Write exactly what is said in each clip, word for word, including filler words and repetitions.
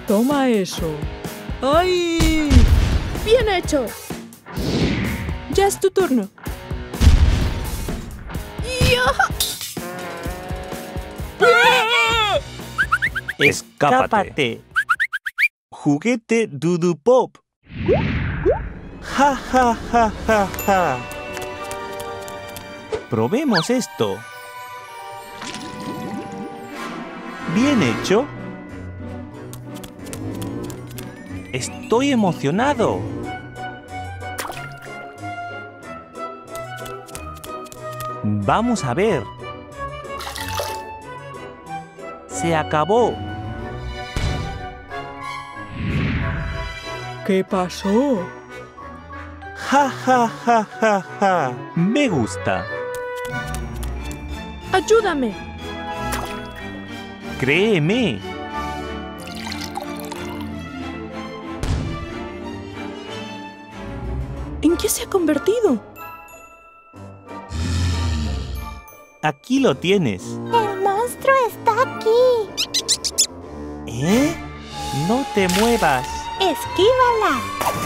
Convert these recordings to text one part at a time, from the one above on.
Toma eso. ¡Ay! ¡Bien hecho! Ya es tu turno. ¡Escápate! Juguete Dudu Pop. ¡Ja, ja, ja, ja, ja! Probemos esto. Bien hecho. Estoy emocionado. Vamos a ver. Se acabó. ¿Qué pasó? Ja, ja, ja, ja, ja. Me gusta. ¡Ayúdame! Créeme. ¿En qué se ha convertido? Aquí lo tienes. ¡El monstruo está aquí! ¿Eh? No te muevas. ¡Esquívala!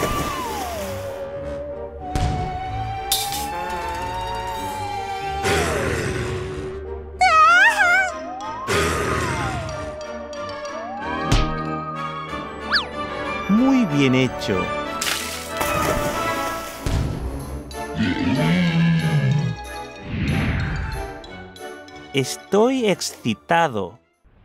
Muy bien hecho. Estoy excitado.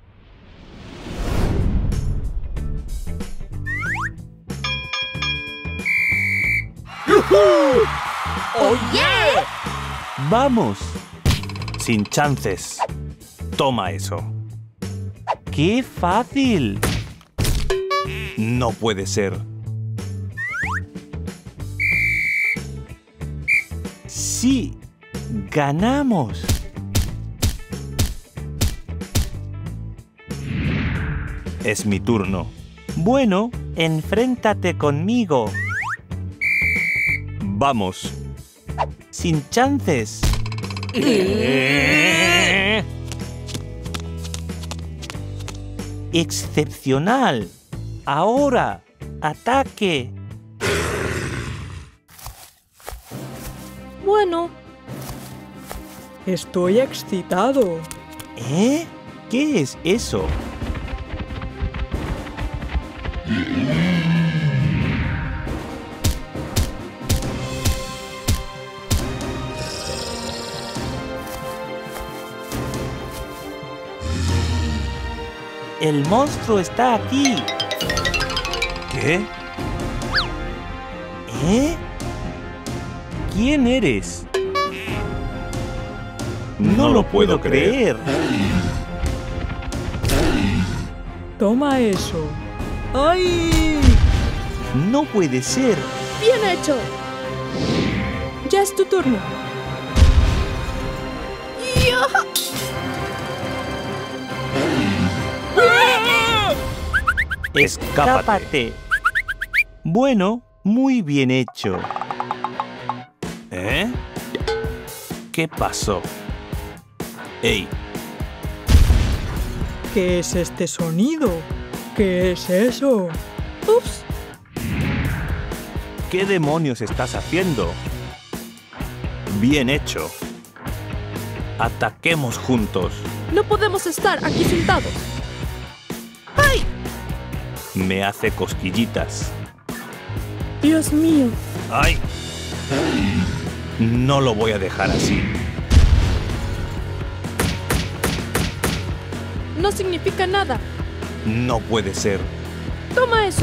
¡Oh, yeah! ¡Vamos! Sin chances. Toma eso. ¡Qué fácil! No puede ser. ¡Sí! ¡Ganamos! Es mi turno. Bueno, enfréntate conmigo. Vamos. Sin chances. Excepcional. Ahora, ataque. Bueno. Estoy excitado. ¿Eh? ¿Qué es eso? El monstruo está aquí. ¿Qué? ¿Eh? ¿Quién eres? No lo puedo creer. Toma eso. ¡Ay! No puede ser. ¡Bien hecho! Ya es tu turno. ¡Escápate! Bueno, muy bien hecho. ¿Eh? ¿Qué pasó? ¡Ey! ¿Qué es este sonido? ¿Qué es eso? ¡Ups! ¿Qué demonios estás haciendo? Bien hecho. Ataquemos juntos. No podemos estar aquí sentados. ¡Ay! Me hace cosquillitas. ¡Dios mío! ¡Ay! No lo voy a dejar así. No significa nada. No puede ser. ¡Toma eso!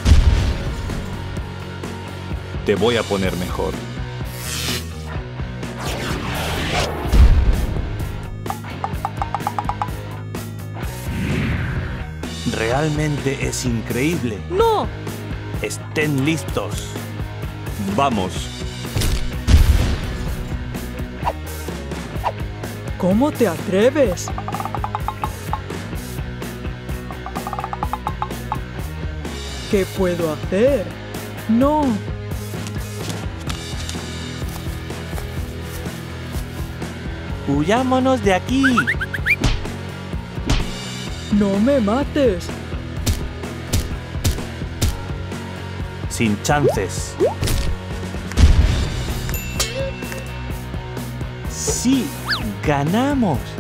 Te voy a poner mejor. Realmente es increíble. ¡No! Estén listos. Vamos. ¿Cómo te atreves? ¿Qué puedo hacer? ¡No! ¡Huyámonos de aquí! ¡No me mates! Sin chances. Sí, ganamos.